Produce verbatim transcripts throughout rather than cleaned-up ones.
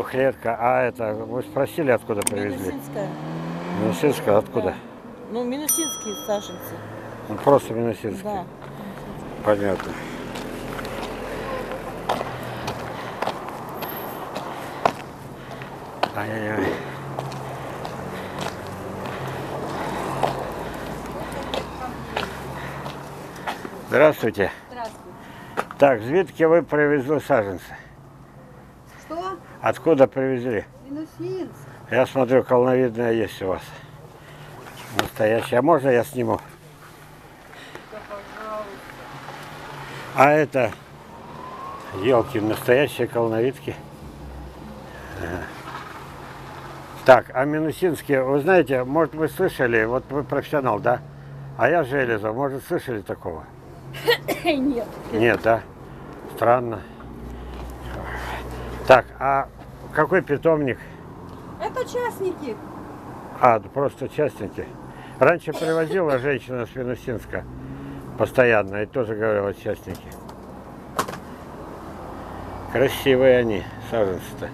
Двухлетка. А это, вы спросили, откуда привезли? Минусинская. Минусинская, откуда? Да. Ну, минусинские саженцы. Ну, просто минусинские. Да. Понятно. Ай-яй-яй. Здравствуйте. Здравствуйте. Так, звідки вы привезли саженцы? Что? Откуда привезли? Минусинск. Я смотрю, колоновидная есть у вас. Настоящая. А можно я сниму? Да, пожалуйста. А это, елки, настоящие колоновидки. Ага. Так, а минусинские, вы знаете, может вы слышали, вот вы профессионал, да? А я Железов, может слышали такого? Нет. Нет, да? Странно. Так, а какой питомник? Это частники. А, просто частники. Раньше привозила женщина с Минусинска постоянно и тоже говорила частники. Красивые они, саженцы-то.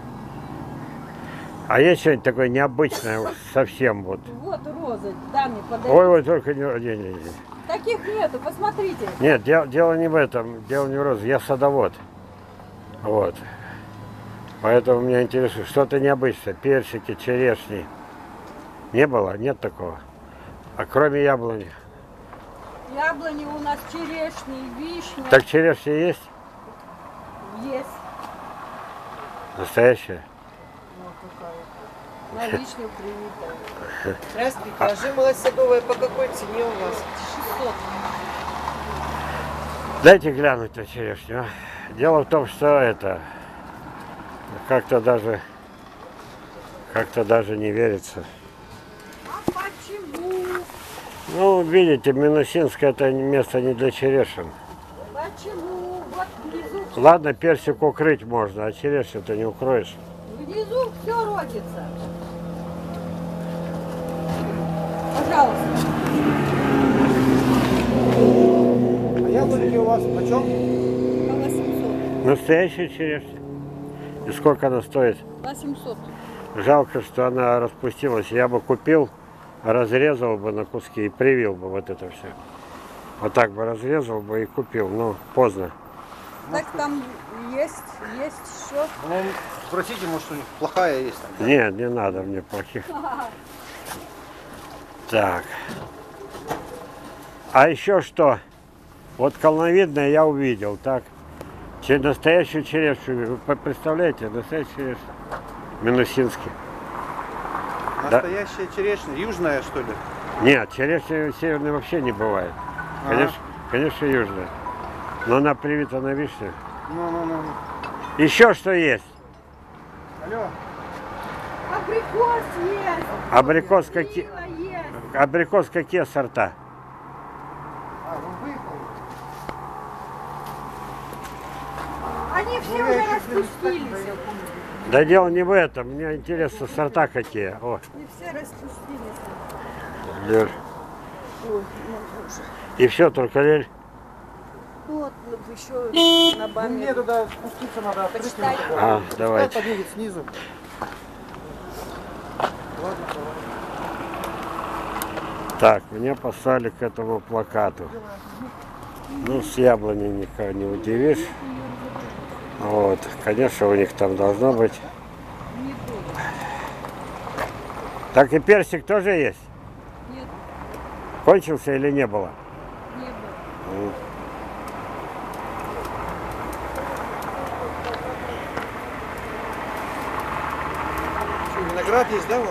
А есть что-нибудь такое необычное, уж совсем вот? Вот розы, даме подойди. Ой, ой, только не, не, не, не. Таких нету, посмотрите. Нет, дело, дело не в этом, дело не в розе, я садовод. Вот. Поэтому меня интересует что-то необычное. Персики, черешни. Не было? Нет такого? А кроме яблони? Яблони у нас, черешни, вишни. Так черешня есть? Есть. Настоящая? Вот какая. На вишню привитая. Здравствуйте, а жимолость садовая по какой цене у вас? шестьсот. Дайте глянуть на черешню. а. Дело в том, что это как-то даже как-то даже не верится. А почему? Ну, видите, Минусинское это место не для черешин. Почему? Вот внизу. Ладно, персик укрыть можно, а черешню-то не укроешь. Внизу все родится. Пожалуйста. А яблоньки у вас почем? По восемьсот. Настоящая черешня. И сколько она стоит? восемьсот. Жалко, что она распустилась. Я бы купил, разрезал бы на куски и привил бы вот это все. Вот так бы разрезал бы и купил, но поздно. Так там есть, есть еще. Ну, спросите, может, у них плохая есть там. Нет, не надо мне плохих. Так. А еще что? Вот колоновидное я увидел, так? Че- Настоящую черешню, вы представляете, настоящую черешню. Минусинский. Настоящая черешня, южная, что ли? Нет, черешни северной вообще не бывает. Ага. Конечно, конечно, южная. Но она привита на вишню. Ну-ну-ну. Еще что есть? Алло. Абрикос есть. Абрикос какие? Слива есть. Абрикос какие сорта? А, вы выехали? Они все Ну, уже я еще распустились. да, я помню. Да дело не в этом. Мне интересно, сорта какие. О, Они все распустились. лель. Ой, ну, уже. И все, только лель. Вот ну, еще на Ну, баме. мне туда спуститься надо. открыть Почитай. его. А, Пускай давайте. поднимет снизу. Ладно, давай. Так, меня послали к этому плакату. Ну, с яблони никого не удивишь. Вот, конечно, у них там должно быть. Так и персик тоже есть? Нет, Кончился или не было? не было. М. Что, виноград есть, да, у вас?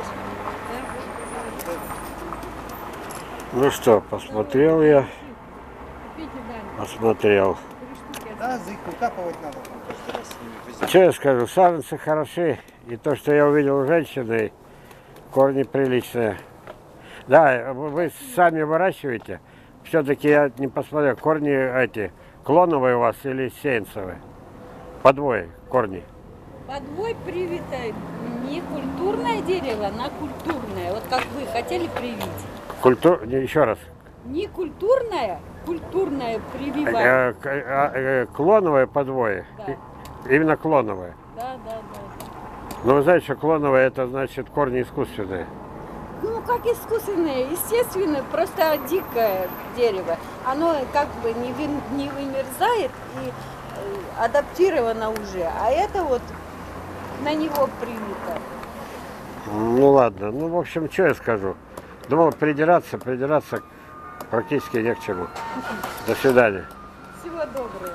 Ну что, посмотрел я, Купите, да. посмотрел. Да, за их выкапывать надо. там каждый раз с ними возить. Что я скажу, саженцы хороши. И то, что я увидел у женщины, корни приличные. Да, вы вы сами выращиваете. Все-таки я не посмотрел, корни эти, клоновые у вас или сеянцевые? Подвое корни. Подвой привитое не культурное дерево, на культурное. Вот как вы хотели привить. Культур... не, Еще раз. Не культурное, культурное Э, прививание. к- э, э, Клоновое подвое. Да. И- Именно клоновое. Да, да, да. Но вы знаете, что клоновые это значит корни искусственные. Ну, как искусственное, естественное, просто дикое дерево. Оно как бы не, вин- не вымерзает и э, адаптировано уже. А это вот на него привито. Ну ладно, ну в общем, что я скажу. Думал придираться, придираться практически не к чему. До свидания. Всего доброго.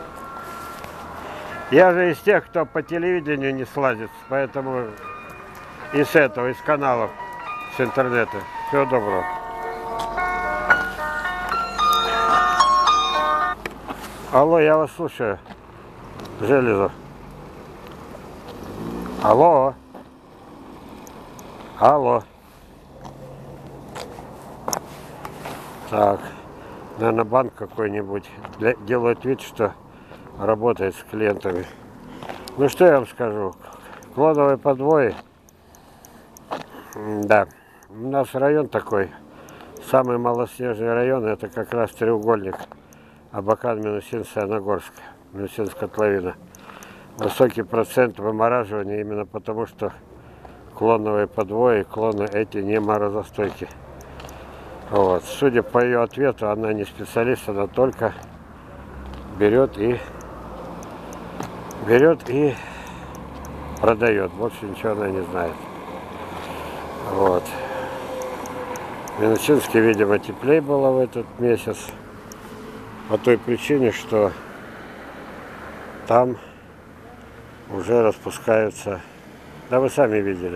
Я же из тех, кто по телевидению не слазит, поэтому и с этого, из каналов, с интернета. Всего доброго. Алло, я вас слушаю. Железов. Алло. Алло. Так, наверное, банк какой-нибудь для- делает вид, что работает с клиентами. Ну что я вам скажу? Клоновые подвои. М, Да, у нас район такой. Самый малоснежный район это как раз треугольник. Абакан, Минусинск, Саяногорск. Минусинск котловина. Высокий процент вымораживания именно потому, что клоновые подвои, клоны эти не морозостойки. Вот. Судя по ее ответу, она не специалист, она только берет и берет и продает. Больше ничего она не знает. Вот. В Минусинске, видимо, теплее было в этот месяц. По той причине, что там уже распускаются. Да вы сами видели.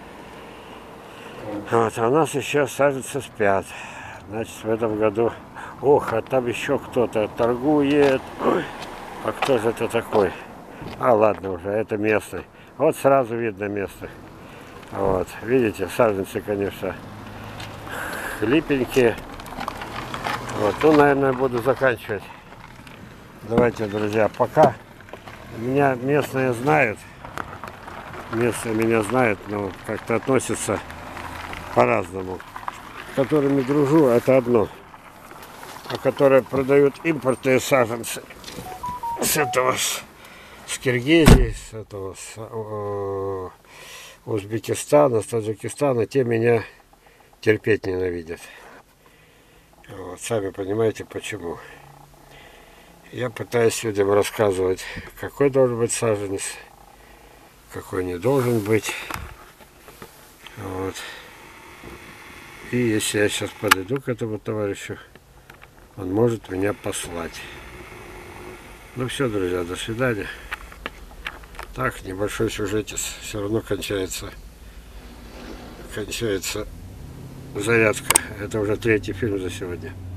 Вот, а у нас еще саженцы спят. Значит, в этом году... Ох, а там еще кто-то торгует. Ой, а кто же это такой? А, ладно уже, это местный. Вот сразу видно местных. Вот, видите, саженцы, конечно, хлипенькие. Вот, ну, наверное, буду заканчивать. Давайте, друзья, пока. Меня местные знают. Местные меня знают, но как-то относятся по-разному. С которыми дружу, это одно. А которые продают импортные саженцы с этого, с, с Киргизии, с этого, с э, Узбекистана, с Таджикистана, те меня терпеть ненавидят. Вот, сами понимаете почему. Я пытаюсь людям рассказывать, какой должен быть саженец, какой не должен быть. Вот. И если я сейчас подойду к этому товарищу, он может меня послать. Ну все, друзья, до свидания. Так, небольшой сюжетец все равно кончается. Кончается зарядка. Это уже третий фильм за сегодня.